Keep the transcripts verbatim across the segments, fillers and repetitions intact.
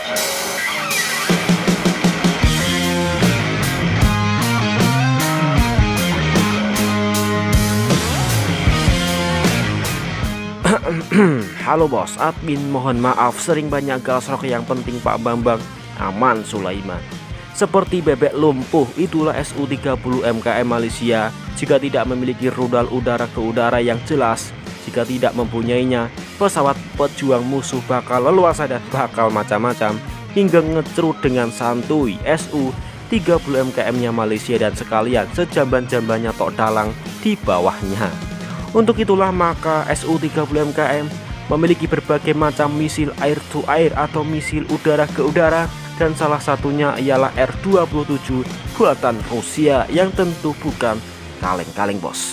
Halo bos, admin mohon maaf sering banyak gasrok yang penting Pak Bambang Aman Sulaiman. Seperti bebek lumpuh, itulah S U tiga puluh M K M Malaysia jika tidak memiliki rudal udara ke udara yang jelas. Jika tidak mempunyainya, pesawat pejuang musuh bakal leluasa dan bakal macam-macam hingga ngecerut dengan santuy S U tiga puluh M K M-nya Malaysia dan sekalian sejamban-jambannya tok dalang di bawahnya. Untuk itulah maka S U tiga puluh M K M memiliki berbagai macam misil air to air atau misil udara ke udara, dan salah satunya ialah R dua puluh tujuh buatan Rusia yang tentu bukan kaleng-kaleng bos.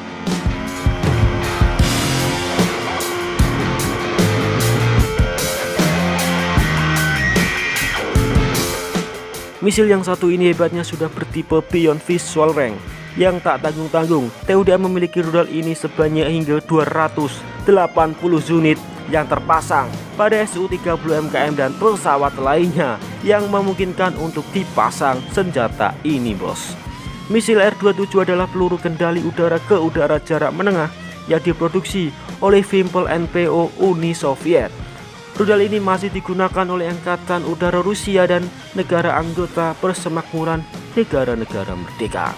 Misil yang satu ini hebatnya sudah bertipe Beyond Visual Range yang tak tanggung-tanggung. T U D M memiliki rudal ini sebanyak hingga dua ratus delapan puluh unit yang terpasang pada S U tiga puluh M K M dan pesawat lainnya yang memungkinkan untuk dipasang senjata ini bos. Misil R dua puluh tujuh adalah peluru kendali udara ke udara jarak menengah yang diproduksi oleh Vimpel N P O Uni Soviet. Rudal ini masih digunakan oleh Angkatan Udara Rusia dan negara anggota Persemakmuran Negara-negara Merdeka.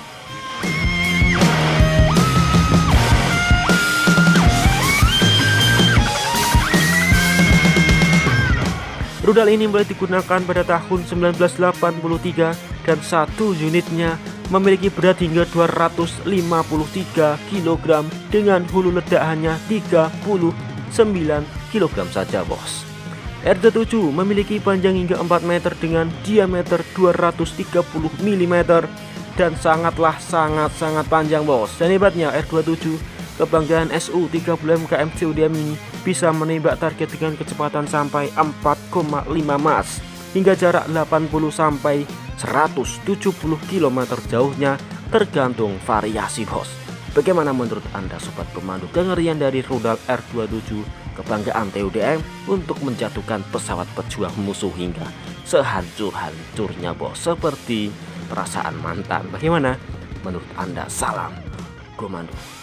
Rudal ini mulai digunakan pada tahun seribu sembilan ratus delapan puluh tiga dan satu unitnya memiliki berat hingga dua ratus lima puluh tiga kilogram dengan hulu ledak hanya tiga puluh sembilan kilogram saja bos. R dua puluh tujuh memiliki panjang hingga empat meter dengan diameter dua ratus tiga puluh milimeter dan sangatlah sangat-sangat panjang bos. Dan hebatnya R dua puluh tujuh kebanggaan S U tiga puluh M K M T U D M ini bisa menembak target dengan kecepatan sampai empat koma lima Mach hingga jarak delapan puluh sampai seratus tujuh puluh kilometer jauhnya tergantung variasi bos. Bagaimana menurut Anda sobat pemandu kengerian dari rudal R dua puluh tujuh kebanggaan T U D M untuk menjatuhkan pesawat pejuang musuh hingga sehancur-hancurnya bos, seperti perasaan mantan? Bagaimana menurut Anda? Salam komando.